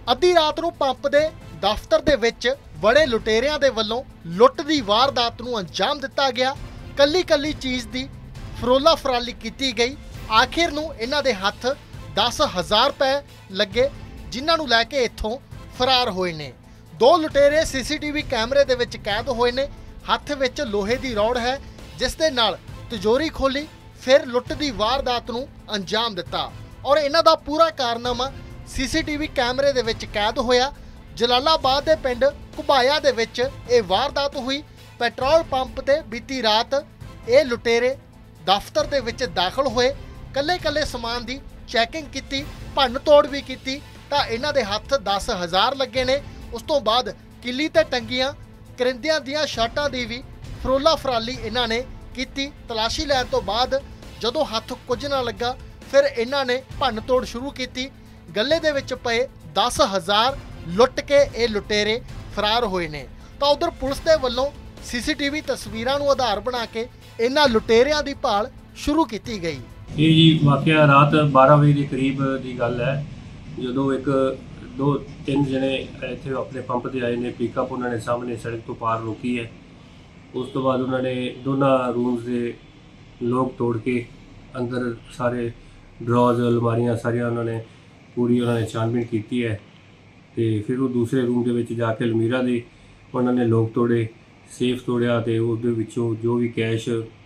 ਅੱਧੀ ਰਾਤ ਨੂੰ ਪੰਪ ਦੇ ਦਫ਼ਤਰ ਦੇ ਵਿੱਚ ਬੜੇ ਲੁਟੇਰਿਆਂ ਦੇ ਵੱਲੋਂ ਲੁੱਟ ਦੀ ਵਾਰਦਾਤ ਨੂੰ ਅੰਜਾਮ ਦਿੱਤਾ ਗਿਆ। ਕੱਲੀ ਕੱਲੀ ਚੀਜ਼ ਦੀ ਫਰੋਲਾ ਫਰਾਲੀ ਕੀਤੀ ਗਈ। ਆਖਿਰ ਨੂੰ ਇਹਨਾਂ ਦੇ ਹੱਥ 10,000 ਰੁਪਏ ਲੱਗੇ, ਜਿਨ੍ਹਾਂ ਨੂੰ ਲੈ ਕੇ ਇੱਥੋਂ ਫਰਾਰ ਹੋਏ ਨੇ। ਦੋ ਲੁਟੇਰੇ ਸੀਸੀਟੀਵੀ ਕੈਮਰੇ ਦੇ ਵਿੱਚ ਕੈਦ ਹੋਏ ਨੇ। ਹੱਥ ਵਿੱਚ ਲੋਹੇ ਦੀ ਰੌੜ ਹੈ, ਜਿਸ ਦੇ ਨਾਲ ਤਿਜੋਰੀ ਖੋਲੀ, ਫਿਰ ਲੁੱਟ ਦੀ ਵਾਰਦਾਤ ਨੂੰ ਅੰਜਾਮ ਦਿੱਤਾ। ਔਰ ਇਹਨਾਂ ਦਾ ਪੂਰਾ ਕਾਰਨਾਮਾ ਸੀਸੀਟੀਵੀ ਕੈਮਰੇ ਦੇ ਵਿੱਚ ਕੈਦ ਹੋਇਆ। ਜਲਾਲਾਬਾਦ ਦੇ ਪਿੰਡ ਘੁਬਾਇਆ ਦੇ ਵਿੱਚ ਇਹ ਵਾਰਦਾਤ ਹੋਈ। ਪੈਟਰੋਲ ਪੰਪ ਤੇ ਬੀਤੀ ਰਾਤ ਇਹ ਲੁਟੇਰੇ ਦਫ਼ਤਰ ਦੇ ਵਿੱਚ ਦਾਖਲ ਹੋਏ। ਕੱਲੇ ਸਮਾਨ ਦੀ ਚੈਕਿੰਗ ਕੀਤੀ, ਭੰਨ ਤੋੜ ਵੀ ਕੀਤੀ ਤਾਂ ਇਹਨਾਂ ਦੇ ਹੱਥ 10,000 ਲੱਗੇ ਨੇ। ਉਸ ਤੋਂ ਬਾਅਦ ਕਿੱਲੀ ਤੇ ਟੰਗੀਆਂ ਕਰਿੰਦਿਆਂ ਦੀਆਂ ਸ਼ਰਟਾਂ ਦੀ ਵੀ ਫਰੋਲਾ ਫਰਾਲੀ ਇਹਨਾਂ ਨੇ ਕੀਤੀ। ਤਲਾਸ਼ੀ ਲੈਣ ਤੋਂ ਬਾਅਦ ਜਦੋਂ ਹੱਥ ਕੁਝ ਨਾ ਲੱਗਾ, ਫਿਰ ਇਹਨਾਂ ਨੇ ਭੰਨ ਤੋੜ ਸ਼ੁਰੂ ਕੀਤੀ। ਗੱਲੇ ਦੇ ਵਿੱਚ ਪਏ 10,000 ਲੁੱਟ ਕੇ ਇਹ ਲੁਟੇਰੇ ਫਰਾਰ ਹੋਏ ਨੇ। ਤਾਂ ਉਧਰ ਪੁਲਿਸ ਦੇ ਵੱਲੋਂ ਸੀਸੀਟੀਵੀ ਤਸਵੀਰਾਂ ਨੂੰ ਆਧਾਰ ਬਣਾ ਕੇ ਇਹਨਾਂ ਲੁਟੇਰਿਆਂ ਦੀ ਭਾਲ ਸ਼ੁਰੂ ਕੀਤੀ ਗਈ। ਇਹ ਜੀ ਵਾਕਿਆ ਰਾਤ 12 ਵਜੇ ਦੇ ਕਰੀਬ ਦੀ ਗੱਲ ਹੈ, ਜਦੋਂ ਦੋ ਤਿੰਨ ਜਣੇ ਇੱਥੇ ਆਪਣੇ ਪੰਪ ਤੇ ਆਏ ਨੇ। ਪਿਕਅਪ ਉਹਨਾਂ ਨੇ ਸਾਹਮਣੇ ਸੜਕ ਤੋਂ ਪਾਰ ਰੋਕੀ ਹੈ। ਉਸ ਤੋਂ ਬਾਅਦ ਉਹਨਾਂ ਨੇ ਦੋਨਾਂ ਰੂਮਸ ਦੇ ਲੋਕ ਤੋੜ ਕੇ ਅੰਦਰ ਸਾਰੇ ਡਰਾਜ਼ ਅਲਮਾਰੀਆਂ ਸਾਰੀਆਂ ਉਹਨਾਂ ਨੇ ਛਾਨਬੀਨ ਕੀਤੀ ਹੈ। ਤੇ ਫਿਰ ਉਹ ਦੂਸਰੇ ਰੂਮ ਦੇ ਵਿੱਚ ਜਾ ਕੇ ਅਲਮੀਰਾ ਦੇ ਉਹਨਾਂ ਨੇ ਲੋਕ ਤੋੜੇ, ਸੇਫ ਤੋੜਿਆ ਤੇ ਉਹਦੇ ਵਿੱਚੋਂ ਜੋ ਵੀ ਕੈਸ਼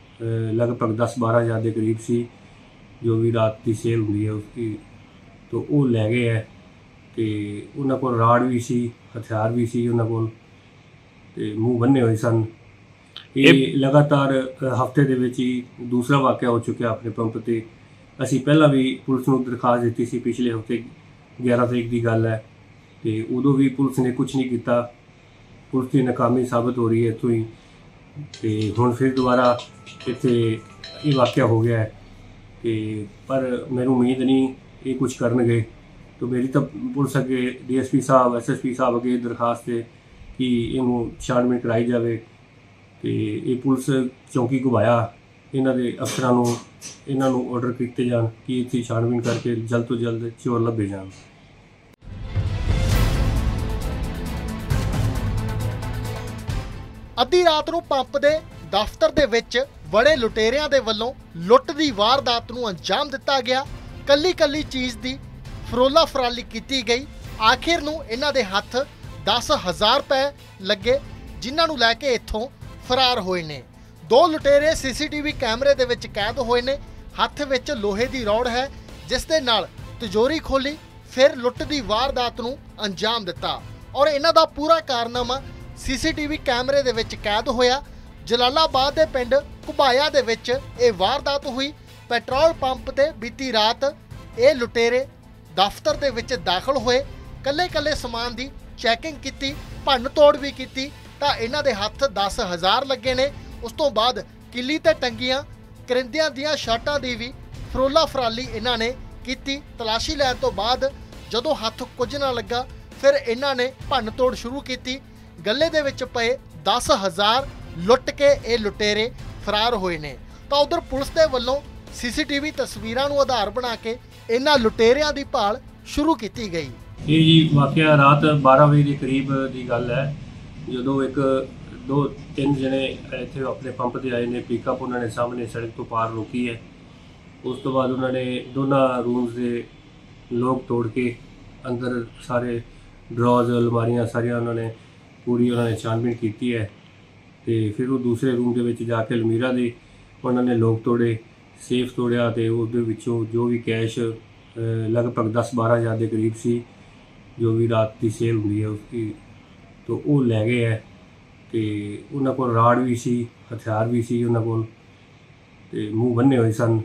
ਲਗਭਗ 10-12 ਹਜ਼ਾਰ ਦੇ ਕਰੀਬ ਸੀ, ਜੋ ਵੀ ਰਾਤ ਦੀ ਸੇਲ ਹੁੰਦੀ ਹੈ ਉਸकी, ਤਾਂ ਉਹ ਲੈ ਗਏ ਹੈ। ਤੇ ਉਹਨਾਂ ਕੋਲ ਰਾੜ ਵੀ ਸੀ, ਹਥਿਆਰ ਵੀ ਸੀ ਉਹਨਾਂ ਕੋਲ, ਤੇ ਮੂੰਹ ਬੰਨੇ ਹੋਏ ਸਨ। ਇਹ ਲਗਾਤਾਰ ਹਫਤੇ ਦੇ ਵਿੱਚ ਹੀ ਦੂਸਰਾ ਵਾਕਿਆ ਹੋ ਚੁੱਕਿਆ ਆਪਣੇ ਪੰਪ ਤੇ। ਅਸੀਂ ਪਹਿਲਾਂ ਵੀ ਪੁਲਿਸ ਨੂੰ ਦਰਖਾਸਤ ਦਿੱਤੀ ਸੀ, ਪਿਛਲੇ ਹਫਤੇ 11 ਤਰੀਕ ਦੀ ਗੱਲ ਹੈ, ਤੇ ਉਦੋਂ ਵੀ ਪੁਲਿਸ ਨੇ ਕੁਝ ਨਹੀਂ ਕੀਤਾ। ਪੁਲਿਸ ਦੀ ਨਾਕਾਮੀ ਸਾਬਤ ਹੋ ਰਹੀ ਹੈ ਇੱਥੋਂ ਹੀ। ਤੇ ਹੁਣ ਫਿਰ ਦੁਬਾਰਾ ਇੱਥੇ ਇਹ ਵਾਕਿਆ ਹੋ ਗਿਆ ਹੈ, ਤੇ ਪਰ ਮੈਨੂੰ ਉਮੀਦ ਨਹੀਂ ਇਹ ਕੁਝ ਕਰਨਗੇ। तो मेरी तो पुलिस अगे DSP साहब SSP साहब अगे दरखास्त है कि इनू छानबीन कराई जाए। तो ये पुलिस चौकी घुबाया इन्हों के अफसरों इन्हों ऑर्डर किए जान कि इतनी छानबीन करके जल्द तो जल्द चोर लभे जान। ਅੱਧੀ ਰਾਤ ਨੂੰ ਪੰਪ ਦੇ ਦਫ਼ਤਰ ਦੇ ਵਿੱਚ ਬੜੇ ਲੁਟੇਰਿਆਂ ਦੇ ਵੱਲੋਂ ਲੁੱਟ ਦੀ ਵਾਰਦਾਤ ਨੂੰ ਅੰਜਾਮ ਦਿੱਤਾ ਗਿਆ। ਕੱਲੀ ਚੀਜ਼ ਦੀ ਫਰੋਲਾ ਫਰਾਲੀ ਕੀਤੀ ਗਈ। ਆਖਿਰ ਨੂੰ ਇਹਨਾਂ ਦੇ ਹੱਥ 10,000 ਰੁਪਏ ਲੱਗੇ, ਜਿਨ੍ਹਾਂ ਨੂੰ ਲੈ ਕੇ ਇੱਥੋਂ ਫਰਾਰ ਹੋਏ ਨੇ। ਦੋ ਲੁਟੇਰੇ ਸੀਸੀਟੀਵੀ ਕੈਮਰੇ ਦੇ ਵਿੱਚ ਕੈਦ ਹੋਏ ਨੇ। ਹੱਥ ਵਿੱਚ ਲੋਹੇ ਦੀ ਰੌੜ ਹੈ, ਜਿਸ ਦੇ ਨਾਲ ਤਿਜੋਰੀ ਖੋਲੀ, ਫਿਰ ਲੁੱਟ ਦੀ ਵਾਰਦਾਤ ਨੂੰ ਅੰਜਾਮ ਦਿੱਤਾ। ਔਰ ਇਹਨਾਂ ਦਾ ਪੂਰਾ ਕਾਰਨਾਮਾ ਸੀਸੀਟੀਵੀ ਕੈਮਰੇ ਦੇ ਵਿੱਚ ਕੈਦ ਹੋਇਆ। ਜਲਾਲਾਬਾਦ ਦੇ ਪਿੰਡ ਘੁਬਾਇਆ ਦੇ ਵਿੱਚ ਇਹ ਵਾਰਦਾਤ ਹੋਈ। ਪੈਟਰੋਲ ਪੰਪ ਤੇ ਬੀਤੀ ਰਾਤ ਇਹ ਲੁਟੇਰੇ ਦਫ਼ਤਰ ਦੇ ਵਿੱਚ ਦਾਖਲ ਹੋਏ। ਕੱਲੇ ਸਮਾਨ ਦੀ ਚੈਕਿੰਗ ਕੀਤੀ, ਭੰਨ ਤੋੜ ਵੀ ਕੀਤੀ ਤਾਂ ਇਹਨਾਂ ਦੇ ਹੱਥ 10,000 ਲੱਗੇ ਨੇ। ਉਸ ਤੋਂ ਬਾਅਦ ਕਿੱਲੀ ਤੇ ਟੰਗੀਆਂ ਕਰਿੰਦਿਆਂ ਦੀਆਂ ਸ਼ਰਟਾਂ ਦੀ ਵੀ ਫਰੋਲਾ ਫਰਾਲੀ ਇਹਨਾਂ ਨੇ ਕੀਤੀ। ਤਲਾਸ਼ੀ ਲੈਣ ਤੋਂ ਬਾਅਦ ਜਦੋਂ ਹੱਥ ਕੁਝ ਨਾ ਲੱਗਾ, ਫਿਰ ਇਹਨਾਂ ਨੇ ਭੰਨ ਤੋੜ ਸ਼ੁਰੂ ਕੀਤੀ। ਗੱਲੇ ਦੇ ਵਿੱਚ ਪਏ 10,000 ਲੁੱਟ ਕੇ ਇਹ ਲੁਟੇਰੇ ਫਰਾਰ ਹੋਏ ਨੇ। ਤਾਂ ਉਧਰ ਪੁਲਿਸ ਦੇ ਵੱਲੋਂ ਸੀਸੀਟੀਵੀ ਤਸਵੀਰਾਂ ਨੂੰ ਆਧਾਰ ਬਣਾ ਕੇ ਇਹਨਾਂ ਲੁਟੇਰਿਆਂ ਦੀ ਭਾਲ ਸ਼ੁਰੂ ਕੀਤੀ ਗਈ। ਇਹ ਜੀ ਵਾਕਿਆ ਰਾਤ 12 ਵਜੇ ਦੇ ਕਰੀਬ ਦੀ ਗੱਲ ਹੈ, ਜਦੋਂ ਦੋ ਤਿੰਨ ਜਣੇ ਇੱਥੇ ਆਪਣੇ ਪੰਪ ਤੇ ਆਏ ਨੇ। ਪਿਕਅਪ ਉਹਨਾਂ ਨੇ ਸਾਹਮਣੇ ਸੜਕ ਤੋਂ ਪਾਰ ਰੋਕੀ ਹੈ। ਉਸ ਤੋਂ ਬਾਅਦ ਉਹਨਾਂ ਨੇ ਦੋਨਾਂ ਰੂਮਸ ਦੇ ਲੋਕ ਤੋੜ ਕੇ ਅੰਦਰ ਸਾਰੇ ਡਰਾਜ਼ ਅਲਮਾਰੀਆਂ ਸਾਰੀਆਂ ਉਹਨਾਂ ਨੇ ਛਾਨਬੀਨ ਕੀਤੀ ਹੈ। ਤੇ ਫਿਰ ਉਹ ਦੂਸਰੇ ਰੂਮ ਦੇ ਵਿੱਚ ਜਾ ਕੇ ਅਲਮੀਰਾ ਦੇ ਉਹਨਾਂ ਨੇ ਲੋਕ ਤੋੜੇ, ਸੇਫ ਤੋੜਿਆ ਤੇ ਉਹਦੇ ਵਿੱਚੋਂ ਜੋ ਵੀ ਕੈਸ਼ ਲਗਭਗ 10-12 ਹਜ਼ਾਰ ਦੇ ਕਰੀਬ ਸੀ, ਜੋ ਵੀ ਰਾਤ ਦੀ ਸੇਲ ਹੁੰਦੀ ਹੈ ਉਸकी, ਤਾਂ ਉਹ ਲੈ ਗਏ ਹੈ। ਤੇ ਉਹਨਾਂ ਕੋਲ ਰਾੜ ਵੀ ਸੀ, ਹਥਿਆਰ ਵੀ ਸੀ ਉਹਨਾਂ ਕੋਲ, ਤੇ ਮੂੰਹ ਬੰਨੇ ਹੋਏ ਸਨ।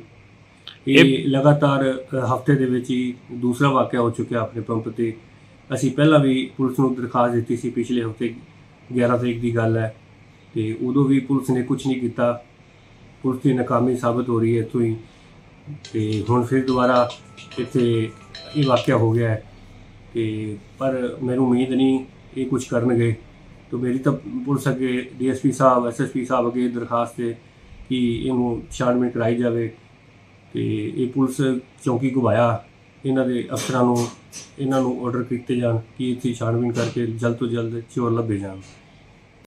ਇਹ ਲਗਾਤਾਰ ਹਫਤੇ ਦੇ ਵਿੱਚ ਹੀ ਦੂਸਰਾ ਵਾਕਿਆ ਹੋ ਚੁੱਕਿਆ ਆਪਣੇ ਪੰਪ ਤੇ। ਅਸੀਂ ਪਹਿਲਾਂ ਵੀ ਪੁਲਿਸ ਨੂੰ ਦਰਖਾਸਤ ਦਿੱਤੀ ਸੀ, ਪਿਛਲੇ ਹਫਤੇ 11 ਤਰੀਕ ਦੀ ਗੱਲ ਹੈ, ਤੇ ਉਦੋਂ ਵੀ ਪੁਲਿਸ ਨੇ ਕੁਝ ਨਹੀਂ ਕੀਤਾ। ਪੁਲਿਸ ਦੀ ਨਾਕਾਮੀ ਸਾਬਤ ਹੋ ਰਹੀ ਹੈ ਇੱਥੋਂ ਹੀ। ਤੇ ਹੁਣ ਫਿਰ ਦੁਬਾਰਾ ਇੱਥੇ ਇਹ ਵਾਕਿਆ ਹੋ ਗਿਆ ਹੈ, ਤੇ ਪਰ ਮੈਨੂੰ ਉਮੀਦ ਨਹੀਂ ਇਹ ਕੁਝ ਕਰਨਗੇ। तो मेरी तो पुलिस अगे DSP साहब SSP साहब अगे दरखास्त है कि इनू छानबीन कराई जाए। तो ये पुलिस चौकी घुबाया ਇਹਨਾਂ ਦੇ ਅਫਸਰਾਂ ਨੂੰ ਇਹਨਾਂ ਨੂੰ ਆਰਡਰ ਕੀਤੇ ਜਾਣ ਕਿ ਇੱਥੇ ਛਾਣਬੀਨ ਕਰਕੇ ਜਲਦ ਤੋਂ ਜਲਦ ਚੋਰ ਲੱਭੇ ਜਾਣ।